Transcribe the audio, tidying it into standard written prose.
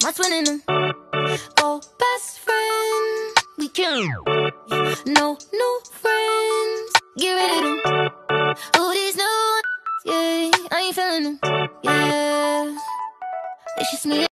my twin in them. Oh, best friend, we kill 'em. No new friends, get rid of them. Oh, these new ones, yeah, I ain't feeling them. Yeah, it's just me.